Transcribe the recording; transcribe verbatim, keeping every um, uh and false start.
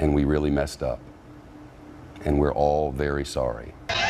and we really messed up. And we're all very sorry.